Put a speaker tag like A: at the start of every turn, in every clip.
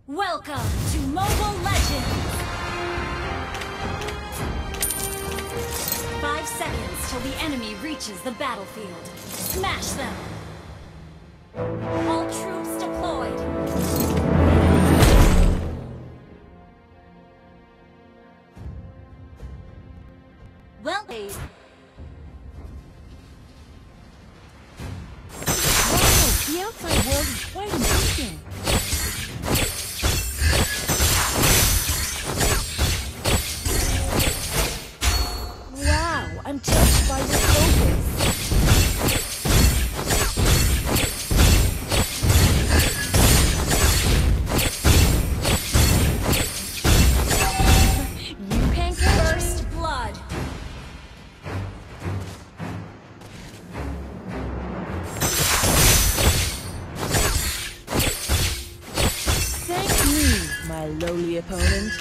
A: Welcome to Mobile Legends! 5 seconds till the enemy reaches the battlefield. Smash them! All troops deployed! Well played!
B: Wow, the outside world is quite intriguing. Wow, I'm touched by your focus. You can't catch
A: First blood!
B: Thank me, my lowly opponent.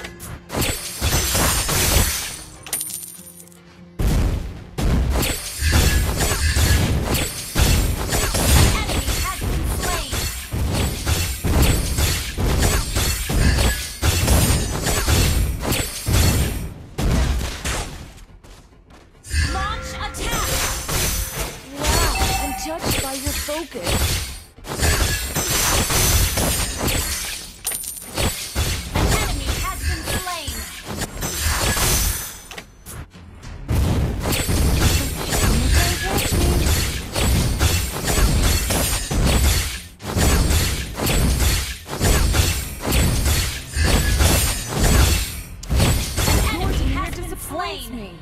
A: Enemy has been slain! Launch attack!
B: Wow, I'm touched by your focus.
A: An enemy has been slain!
B: You can't catch me.
A: An
B: Your
A: enemy
B: demeanor
A: has been
B: disappoints
A: slain!
B: me.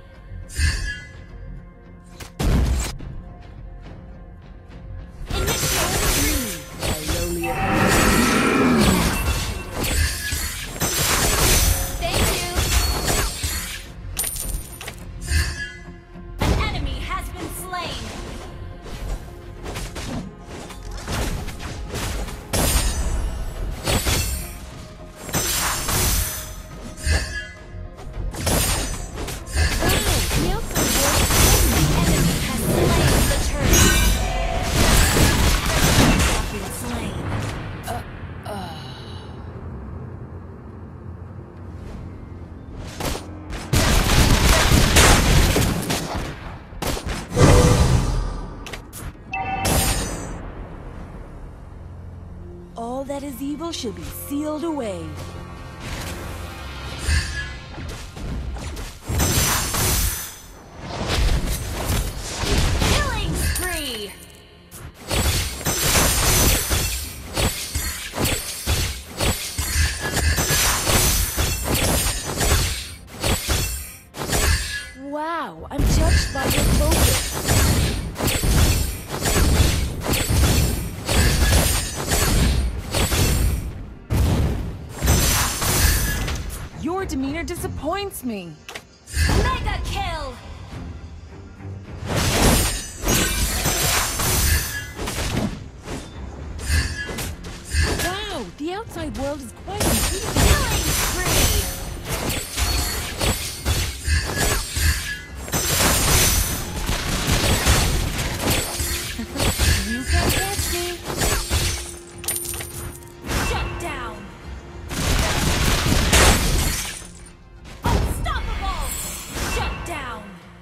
A: Initiate!
B: My lowly opponent.
A: Thank you! An enemy has been slain!
B: Wow, the outside world
A: Enemy has slain the turret! Have been slain.
B: all that is evil shall be sealed away.
A: Killing spree!
B: Wow, I'm touched by your focus. Your demeanor disappoints me.
A: Mega kill!
B: Wow, the outside world is quite intriguing.
A: Killing spree!
B: You can't catch me.
A: Shut down! Unstoppable! Shut down!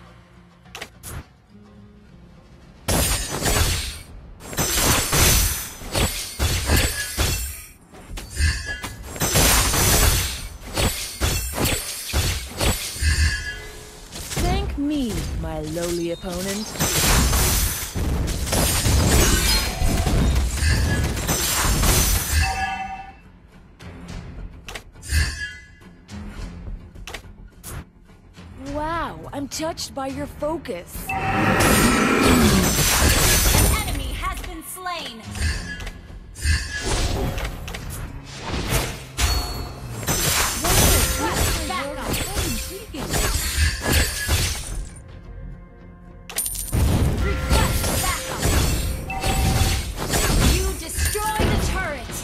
B: Thank me, my lowly opponent. Wow, I'm touched by your focus.
A: An enemy has been slain!
B: Wow,
A: Back
B: world
A: up.
B: is quite intriguing.
A: Request backup! You destroy the turret!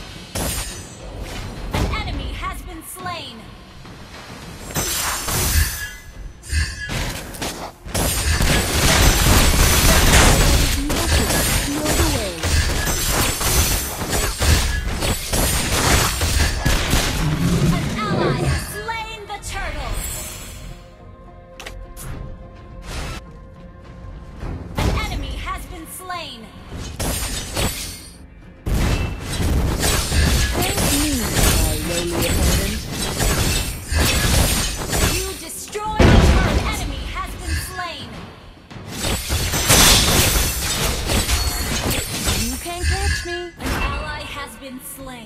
A: An enemy has been slain!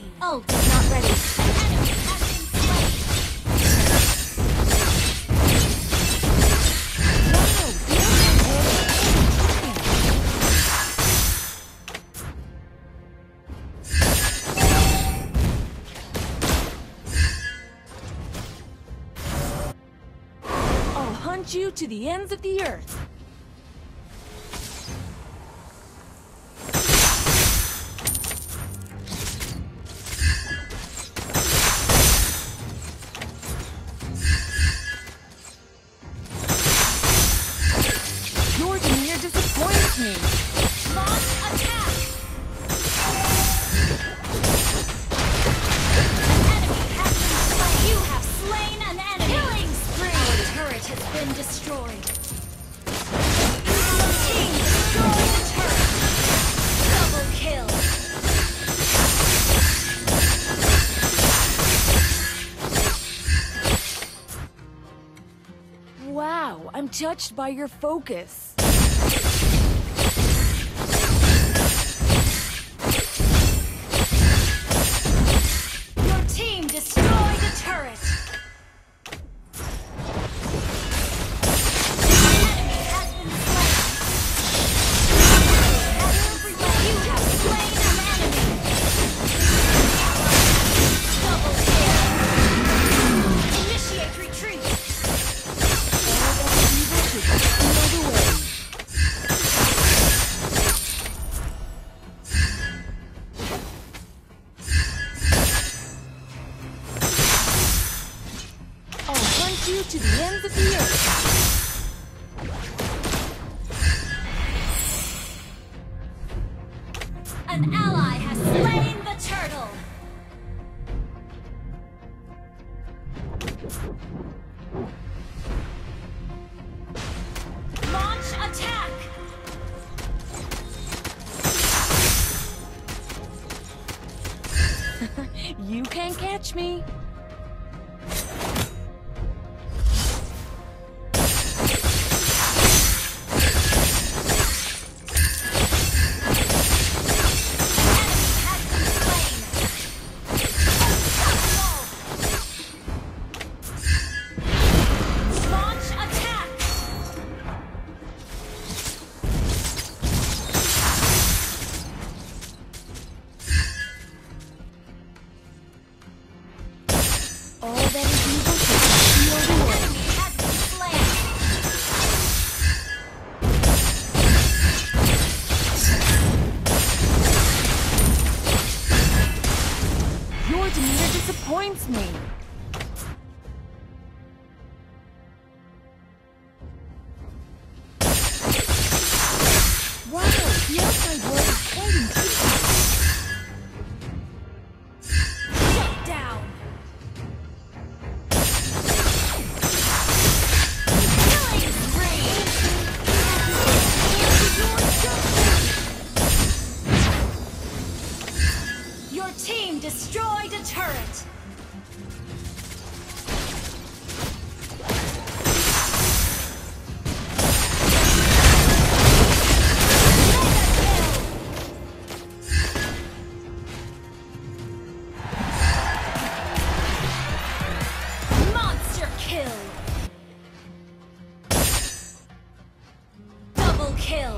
A: Ult is not ready. An enemy has been
B: I'll hunt you to the ends of the earth. Your demeanor disappoints me.
A: launch attack. You have slain an enemy! Killing spree! Our turret has been destroyed. Your team destroyed the turret! Double kill!
B: Wow, I'm touched by your focus.
A: Your team destroyed a turret! Enemy has been slain! You have slain an enemy! Double kill! Initiate retreat!
B: I'll hunt you to the ends of the earth.
A: An ally has slain the turtle! Launch attack!
B: You can't catch me.
A: Launch attack!
B: All that is evil should be sealed away.
A: Enemy has been slain!
B: Your demeanor disappoints me. Wow, the outside world is quite intriguing.
A: Shut down! Killing spree! Your team destroyed a turret! Monster kill! Double kill!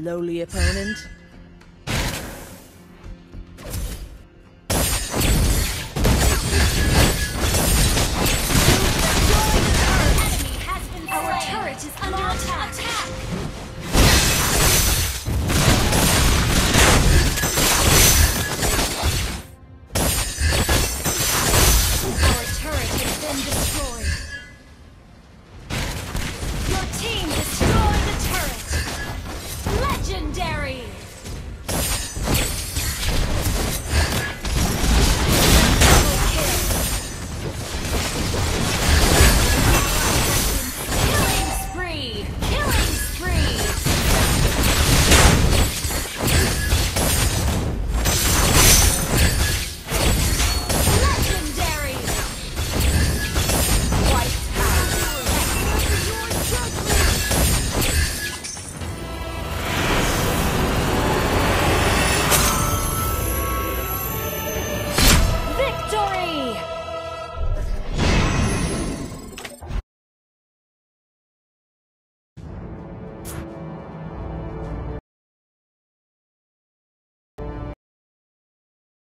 B: lowly opponent.
A: Our turret is under attack. Our turret has been destroyed. Your team destroyed the turret. Legendary. Double kill. Killing spree! Killing spree! Legendary! White power! Your judgment! Victory!